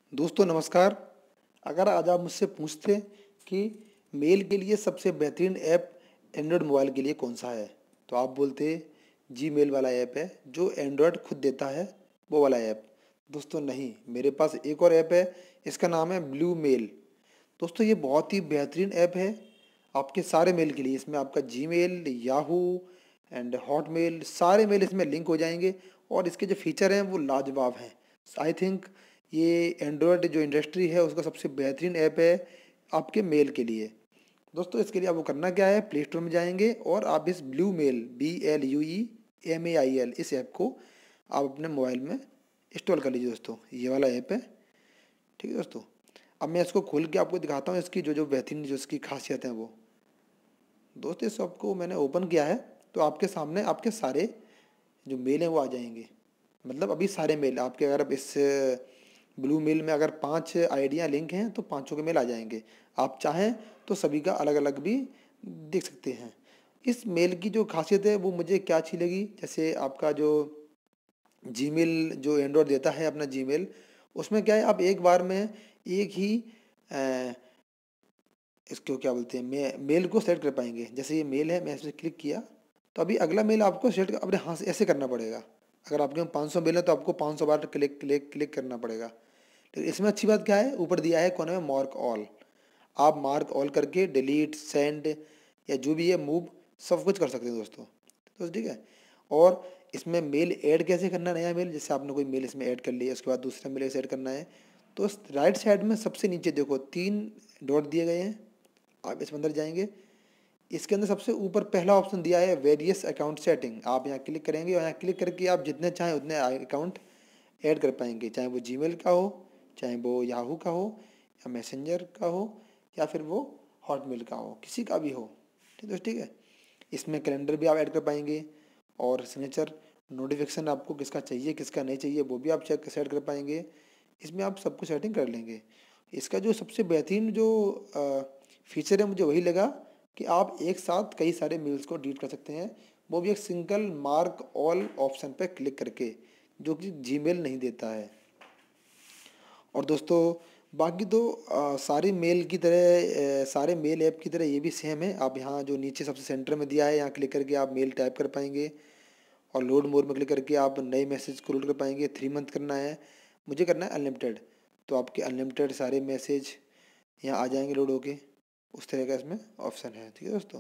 दोस्तों नमस्कार। अगर आज आप मुझसे पूछते कि मेल के लिए सबसे बेहतरीन ऐप एंड्रॉयड मोबाइल के लिए कौन सा है, तो आप बोलते जीमेल वाला ऐप है जो एंड्रॉयड खुद देता है, वो वाला ऐप। दोस्तों नहीं, मेरे पास एक और ऐप है, इसका नाम है ब्लू मेल। दोस्तों ये बहुत ही बेहतरीन ऐप है आपके सारे मेल के लिए। इसमें आपका जीमेल, याहू एंड हॉटमेल सारे मेल इसमें लिंक हो जाएंगे और इसके जो फीचर हैं वो लाजवाब हैं। आई थिंक ये एंड्रॉयड जो इंडस्ट्री है उसका सबसे बेहतरीन ऐप है आपके मेल के लिए। दोस्तों इसके लिए आपको करना क्या है, प्ले स्टोर में जाएंगे और आप इस ब्लू मेल BLUEMAIL इस ऐप को आप अपने मोबाइल में इंस्टॉल कर लीजिए। दोस्तों ये वाला ऐप है, ठीक है दोस्तों। अब मैं इसको खोल के आपको दिखाता हूँ इसकी जो जो बेहतरीन जो इसकी खासियत है वो। दोस्तों इस ऐप को मैंने ओपन किया है तो आपके सामने आपके सारे जो मेल हैं वो आ जाएंगे। मतलब अभी सारे मेल आपके, अगर अब इस ब्लू मेल में अगर 5 आइडियाँ लिंक हैं तो पाँचों के मेल आ जाएंगे। आप चाहें तो सभी का अलग अलग भी देख सकते हैं। इस मेल की जो खासियत है वो मुझे क्या अच्छी लगी, जैसे आपका जो जीमेल जो एंड्रॉयड देता है अपना जीमेल, उसमें क्या है आप एक बार में एक ही इसको क्या बोलते हैं मेल को सेलेक्ट कर पाएंगे। जैसे ये मेल है, मैं इस पर क्लिक किया तो अभी अगला मेल आपको सेलेक्ट अपने हाथ से ऐसे करना पड़ेगा। अगर आपके में 500 मेल है तो आपको 500 बार क्लिक क्लिक क्लिक करना पड़ेगा। तो इसमें अच्छी बात क्या है, ऊपर दिया है कोने में मार्क ऑल। आप मार्क ऑल करके डिलीट, सेंड या जो भी है मूव सब कुछ कर सकते हैं दोस्तों। तो ठीक है। और इसमें मेल ऐड कैसे करना, नया मेल जैसे आपने कोई मेल इसमें ऐड कर लिया, उसके बाद दूसरा मेल ऐड करना है तो राइट साइड में सबसे नीचे देखो 3 डॉट दिए गए हैं। आप इसमें अंदर जाएंगे, इसके अंदर सबसे ऊपर पहला ऑप्शन दिया है वेरियस अकाउंट सेटिंग। आप यहाँ क्लिक करेंगे और यहाँ क्लिक करके आप जितने चाहें उतने अकाउंट ऐड कर पाएंगे, चाहे वो जीमेल का हो, चाहे वो याहू का हो, या मैसेंजर का हो, या फिर वो हॉटमेल का हो, किसी का भी हो। ठीक है। इसमें कैलेंडर भी आप ऐड कर पाएंगे और सिग्नेचर, नोटिफिकेशन आपको किसका चाहिए किसका नहीं चाहिए वो भी आप चेक सेट कर पाएंगे। इसमें आप सब कुछ सेटिंग कर लेंगे। इसका जो सबसे बेहतरीन जो फीचर है मुझे वही लगा कि आप एक साथ कई सारे मेल्स को डिलीट कर सकते हैं, वो भी एक सिंगल मार्क ऑल ऑप्शन पर क्लिक करके, जो कि जीमेल नहीं देता है। और दोस्तों बाकी तो सारे मेल की तरह सारे मेल ऐप की तरह ये भी सेम है। आप यहाँ जो नीचे सबसे सेंटर में दिया है यहाँ क्लिक करके आप मेल टाइप कर पाएंगे और लोड मोर में क्लिक करके आप नए मैसेज को लोड कर पाएंगे। 3 मंथ करना है, मुझे करना है अनलिमिटेड, तो आपके अनलिमिटेड सारे मैसेज यहाँ आ जाएंगे लोड होके। उस तरह का इसमें ऑप्शन है, ठीक है दोस्तों।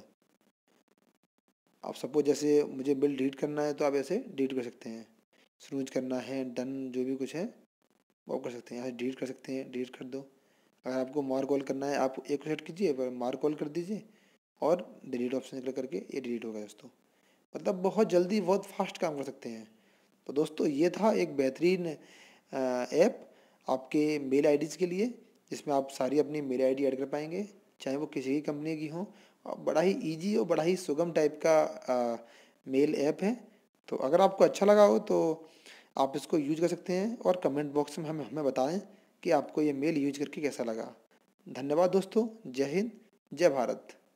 आप सपोज जैसे मुझे बिल डिलीट करना है तो आप ऐसे डिलीट कर सकते हैं, स्नूज करना है, डन जो भी कुछ है वो आप कर सकते हैं, यहाँ से डिलीट कर सकते हैं, डिलीट कर दो। अगर आपको मार्क कॉल करना है आप एक को सेट कीजिए, पर मार्क कॉल कर दीजिए और डिलीट ऑप्शन क्लिक करके ये डिलीट होगा दोस्तों। मतलब बहुत जल्दी बहुत फास्ट काम कर सकते हैं। तो दोस्तों ये था एक बेहतरीन ऐप आपके मेल आईडीज़ के लिए, जिसमें आप सारी अपनी मेल आईडी ऐड कर पाएंगे, चाहे वो किसी भी कंपनी की हो। और बड़ा ही इजी और बड़ा ही सुगम टाइप का मेल ऐप है। तो अगर आपको अच्छा लगा हो तो आप इसको यूज कर सकते हैं और कमेंट बॉक्स में हमें बताएं कि आपको ये मेल यूज करके कैसा लगा। धन्यवाद दोस्तों। जय हिंद, जय भारत।